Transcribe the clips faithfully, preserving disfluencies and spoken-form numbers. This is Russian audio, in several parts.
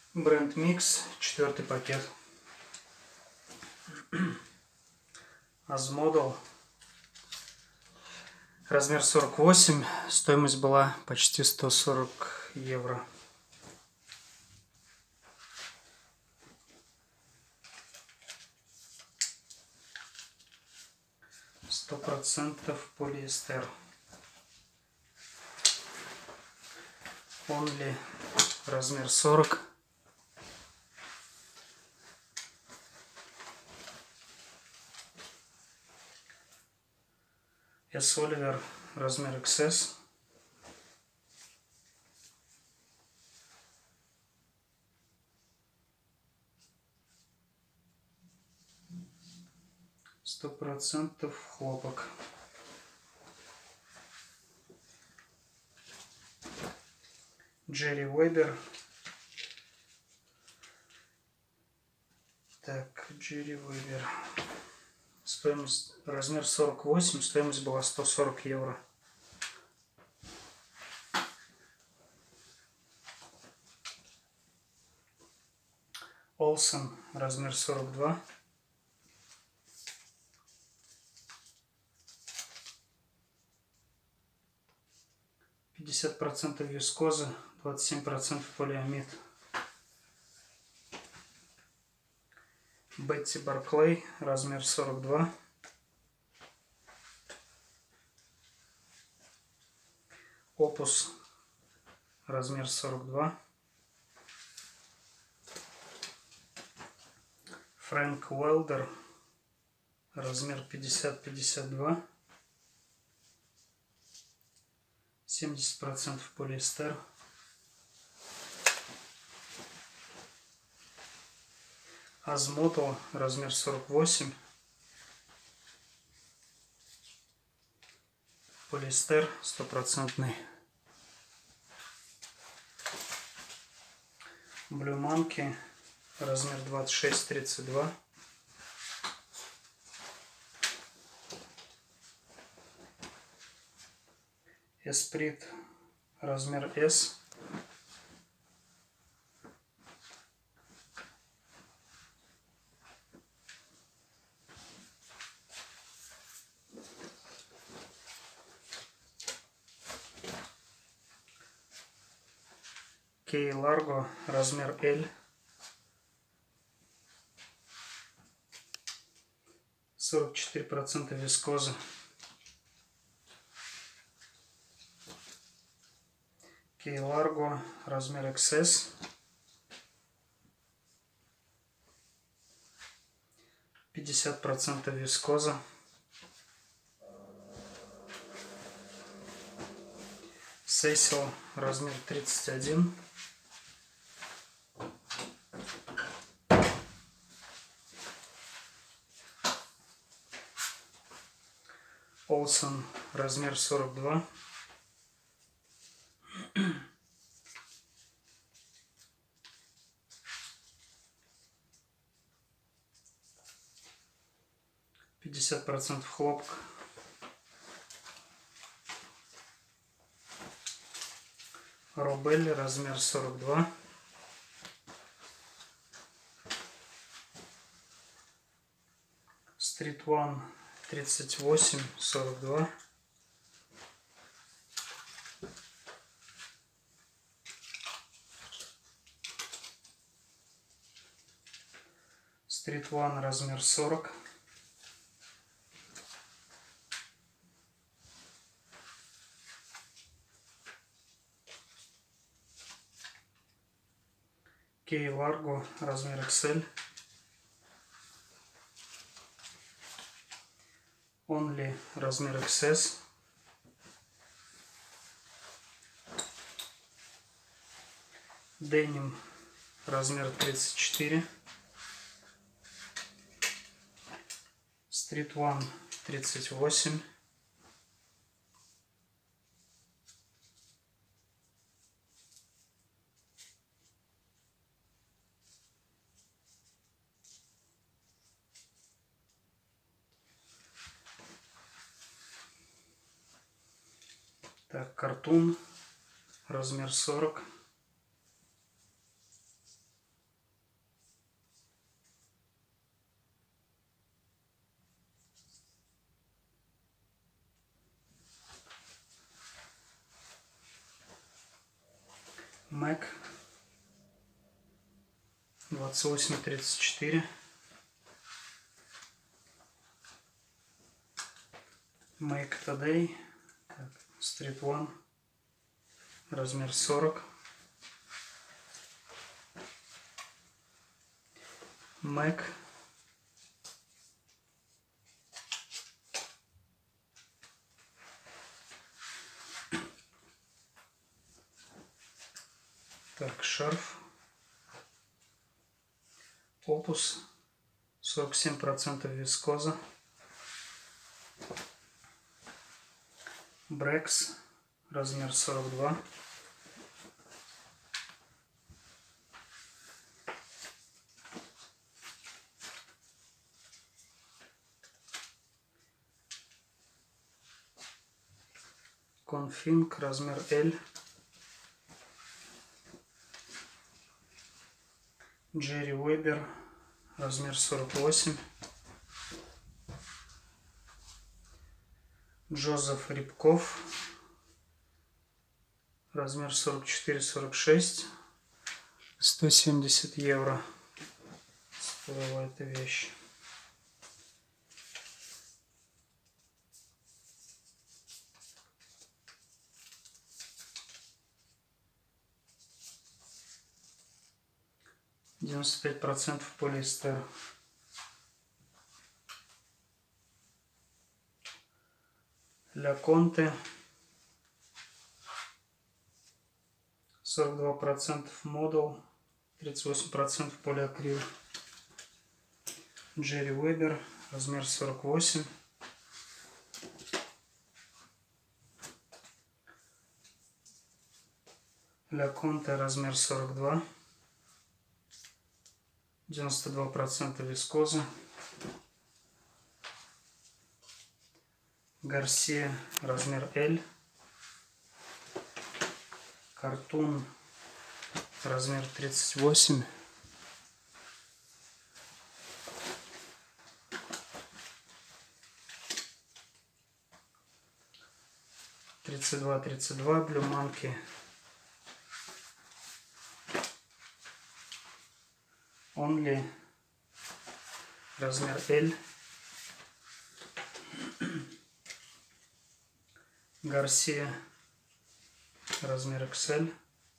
Бренд Mix, четвертый пакет. Азмодал. Размер сорок восемь. Стоимость была почти сто сорок евро. Сто процентов полиэстер. Only. Размер сорок. S. Oliver, размер икс эс. Сто процентов хлопок. Джерри Вебер. Так, Джерри Вебер. Стоимость, размер сорок восемь, стоимость была сто сорок евро. Олсен, размер сорок два. пятьдесят процентов вискоза, двадцать семь процентов полиамид. Бетти Барклей, размер сорок два. Опус, размер сорок два. Фрэнк Уэлдер, размер пятьдесят пятьдесят два. семьдесят процентов полиэстер. Азмодал, размер сорок восемь. Полиэстер стопроцентный. Блю Манки, размер двадцать шесть тридцать два. Эсприт, размер эс. Кей Ларго, размер эль. сорок четыре процента вискозы. Кей Ларго, размер икс эс. пятьдесят процентов вискоза. Сесил, размер тридцать один. Олсен, размер сорок два. пятьдесят процентов хлопок. Робель, размер сорок два. Стрит One тридцать восемь сорок два. Стрит One, размер сорок. Кей Ларго, размер икс эль. Only, размер икс эс. Деним, размер тридцать четыре. Стрит One тридцать восемь. Так, картун, размер сорок. Mac двадцать восемь тридцать четыре. Make Today. Так, Street One. Размер сорок. Mac. Так, шарф. Opus. сорок семь процентов вискоза. Brex. Размер сорок два. Config. Размер L. Джерри Уэбер. Размер сорок восемь. Джозеф Рябков. Размер сорок четыре сорок шесть. сто семьдесят евро стоила эта вещь. девяносто пять процентов полиэстер. Ля Конте. сорок два процента модул. тридцать восемь процентов полиакрил. Джерри Уэбер. Размер сорок восемь. Ля Конте. Размер сорок два. девяносто два процента вискоза. Гарсия. Размер L. Картун. Размер тридцать восемь. тридцать два тридцать два. Блюманки. Only. Размер L. Гарсия. Размер икс эль.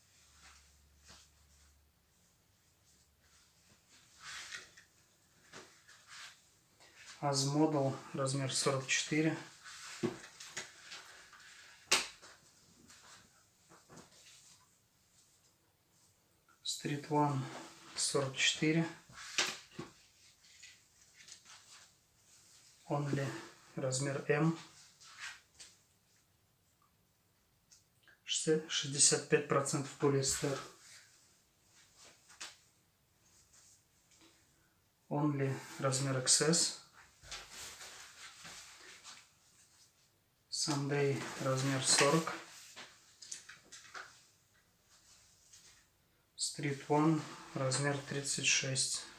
Азмодел. Размер сорок четыре. Street One. сорок четыре. Only. Размер М. шестьдесят пять процентов полиэстер. Only. Размер икс эс. Sunday. Размер сорок. Street One. Размер тридцать шесть.